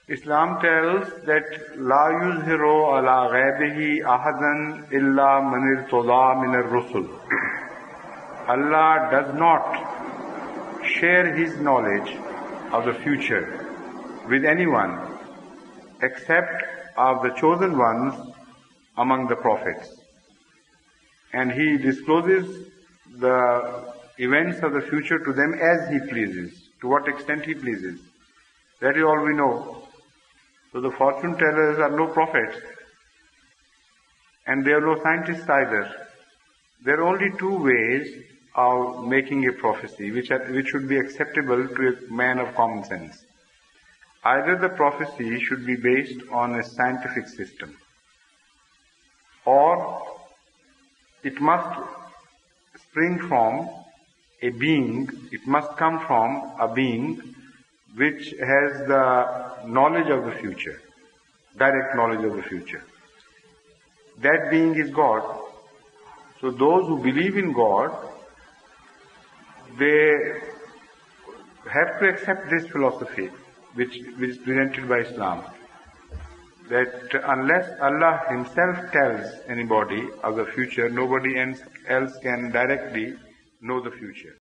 Islam tells that La yuzhiru ala ghaibihi ahadan illa man irtada min ar-rusul. Allah does not share His knowledge of the future with anyone except of the chosen ones among the prophets. And He discloses the events of the future to them as He pleases, to what extent He pleases. That is all we know. So the fortune tellers are no prophets, and they are no scientists either. There are only two ways of making a prophecy which should be acceptable to a man of common sense. Either the prophecy should be based on a scientific system, or it must spring from a being, it must come from a being which has the knowledge of the future, direct knowledge of the future. That being is God. So those who believe in God, they have to accept this philosophy which is presented by Islam, that unless Allah Himself tells anybody of the future, nobody else can directly know the future.